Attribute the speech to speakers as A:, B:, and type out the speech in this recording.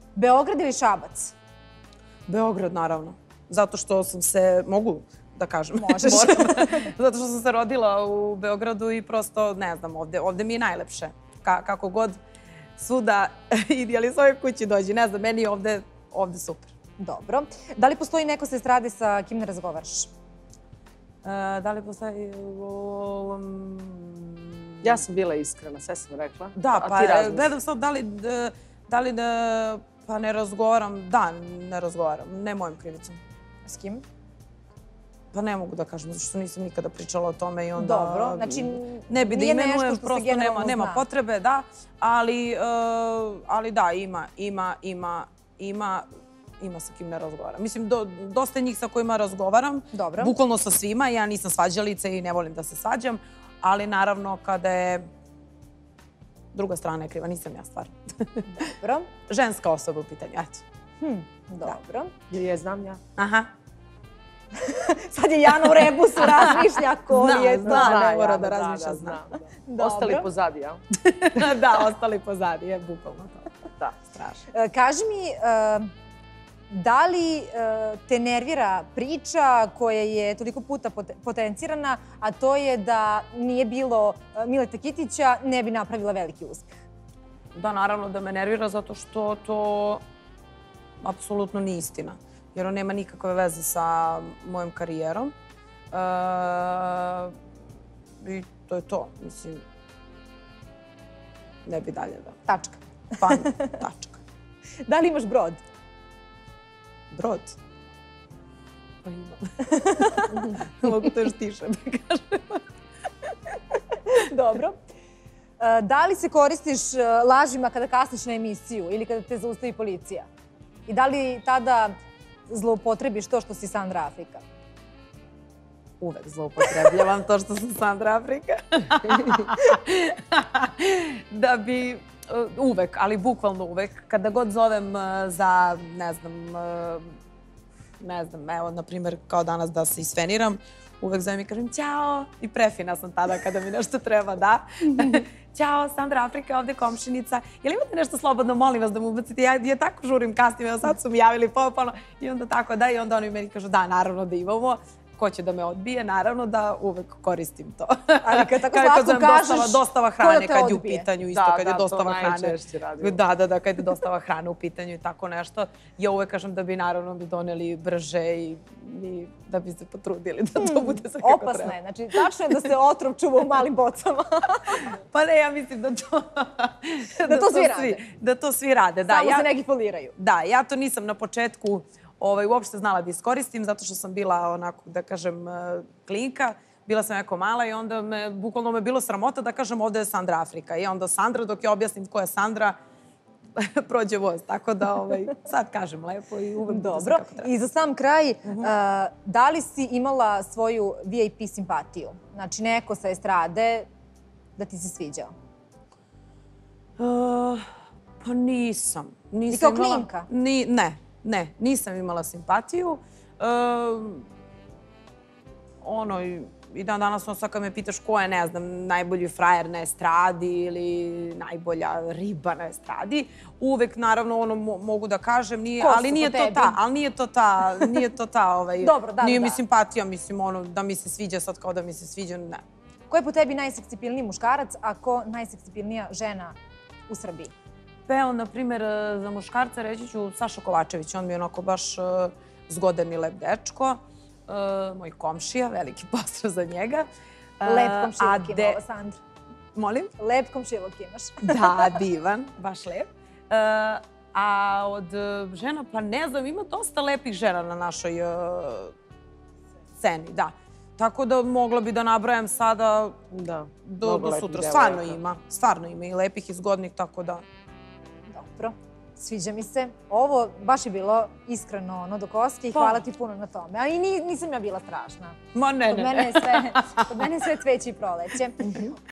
A: Beograd ili Šabac?
B: Beograd, naravno. Zato što sam se, mogu da kažem.
A: Možeš.
B: Zato što sam se rodila u Beogradu i prosto, ne znam, ovde mi je najlepše. Kako god svuda ili s ove kući dođi. Ne znam, meni je ovde super.
A: Dobro. Da li postoji neko sa estrade sa kim ne razgovaraš?
B: Da li postoji...
C: Ja sam bila iskrena, sve sam rekla.
B: Da, pa gledam sad da li da... Pa ne razgovaram, da, ne razgovaram, ne mojim krivicom.
A: S kim?
B: Pa ne mogu da kažem, zato što nisam nikada pričala o tome i onda...
A: Dobro, znači
B: ne bi da imenujem, prosto nema potrebe, da. Ali da, ima sa kim ne razgovaram. Mislim, dosta je njih sa kojima razgovaram, bukvalno sa svima. Ja nisam svađalica i ne volim da se svađam, ali naravno kada je druga strana je kriva, nisam ja stvarno.
A: Dobro.
B: Ženska osoba u pitanju, eto.
A: Dobro.
C: Je, znam ja.
B: Aha.
A: Sad je Jana u rebusu razmišlja koji je to.
B: Zna, ne mora da razmišlja, zna.
C: Ostali pozadi, jel?
B: Da, ostali pozadi, je bukvalno to.
C: Da.
B: Strašno.
A: Kaži mi, da li te nervira priča koja je toliko puta potencirana, a to je da nije bilo Mileta Kitića, ne bi napravila veliki uspeh?
B: Da, naravno da me nervira zato što to apsolutno nije istina. Jer on nema nikakve veze sa mojom karijerom. I to je to, mislim. Ne bi dalje da.
A: Tačka.
B: Pa, tačka.
A: Da li imaš brod?
B: Brod? Pa imam. Mogu to još tiše da kažem.
A: Dobro. Da li se koristiš lažima kada kasniš na emisiju ili kada te zaustavi policija? I da li tada zloupotrebiš to što si Sandra Afrika?
B: Uvek zloupotrebljavam to što sam Sandra Afrika. Da bi... Uvek, ali bukvalno uvek. Kada god zovem za, ne znam, evo, na primjer, kao danas da se isfeniram, uvek zovem i kažem ćao. I prefina sam tada kada mi nešto treba, da. Ćao, Sandra Afrika, ovde komšinica. Jel imate nešto slobodno, molim vas da mu ubacite? Ja tako žurim, kasnim, evo sad su mi javili popolno. I onda tako, da, i onda oni meni kažu da, naravno da imamo. Ko će da me odbije, naravno da uvek koristim to.
A: Ali kad tako slatko kažeš,
B: dostava hrane kad je u pitanju, isto kad je
C: Da,
B: dostava
C: to
B: hrane.
C: najčešće radimo.
B: Da, kad je dostava hrane u pitanju i tako nešto. Ja uvek kažem da bi naravno mi doneli brže i da bi se potrudili da to bude sve kako treba.
A: Opasno je, znači tačno je da se otrov čuva u malim bocama.
B: Pa ne, ja mislim da to...
A: Da to svi rade.
B: Da to svi rade, da.
A: Samo se neki foliraju.
B: Da, ja to nisam na početku uopšte znala da iskoristim, zato što sam bila onako, da kažem, klinka. Bila sam jako mala i onda bukvalno me bilo sramota da kažem ovde je Sandra Afrika. I onda Sandra, dok je objasnim ko je Sandra, prođe voz. Tako da sad kažem lepo i uvek bude sve kako treba.
A: I za sam kraj, da li si imala svoju VIP simpatiju? Znači neko sa estrade da ti se sviđao?
B: Pa nisam.
A: I kao klinka?
B: Ne, nisam imala simpatiju. I dan danas sad kad me pitaš ko je, ne znam, najbolji frajer na estradi ili najbolja riba na estradi, uvek naravno mogu da kažem, ali nije to ta, nije mi simpatija, mislim da mi se sviđa sad kao da mi se sviđa, ne.
A: Ko je po tebi najseksipilniji muškarac, a ko najseksipilnija žena u Srbiji?
B: Pa evo, na primjer, za muškarca reći ću Saša Kovačević. On mi je onako baš zgodan i lep dečko. Moj komšija, veliki pozdrav za njega.
A: Lep komšiluk ima ova Sandra.
B: Molim?
A: Lep komšiluk imaš.
B: Da, divan, baš lep. A od žena, pa ne znam, ima dosta lepih žena na našoj sceni, da. Tako da mogla bi da nabrajam sada do sutra. Stvarno ima i lepih i zgodnih, tako da...
A: Dobro, sviđa mi se. Ovo baš je bilo iskreno do kosti i hvala ti puno na tome. A i nisam ja bila strašna.
B: Ma ne.
A: Kod mene je sve cveće i proleće.